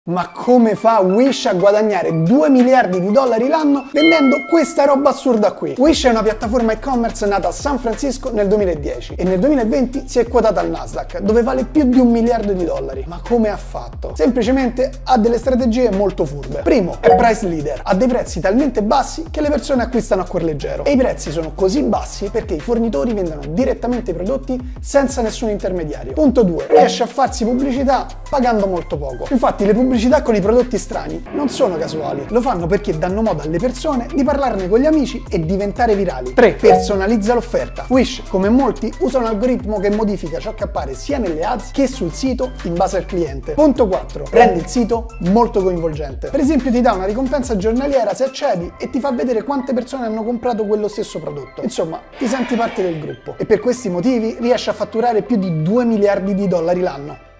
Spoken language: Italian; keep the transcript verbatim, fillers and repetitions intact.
Ma come fa Wish a guadagnare due miliardi di dollari l'anno vendendo questa roba assurda qui? Wish è una piattaforma e-commerce nata a San Francisco nel duemiladieci e nel duemilaventi si è quotata al Nasdaq, dove vale più di un miliardo di dollari. Ma come ha fatto? Semplicemente ha delle strategie molto furbe. Primo, è price leader, ha dei prezzi talmente bassi che le persone acquistano a cuor leggero. E i prezzi sono così bassi perché i fornitori vendono direttamente i prodotti senza nessun intermediario. Punto due, riesce a farsi pubblicità pagando molto poco. Infatti le pubblicità pubblicità con i prodotti strani non sono casuali, lo fanno perché danno modo alle persone di parlarne con gli amici e diventare virali. tre. Personalizza l'offerta. Wish, come molti, usa un algoritmo che modifica ciò che appare sia nelle ads che sul sito in base al cliente. Punto quattro. Rende il sito molto coinvolgente. Per esempio ti dà una ricompensa giornaliera se accedi e ti fa vedere quante persone hanno comprato quello stesso prodotto. Insomma, ti senti parte del gruppo. E per questi motivi riesce a fatturare più di due miliardi di dollari l'anno.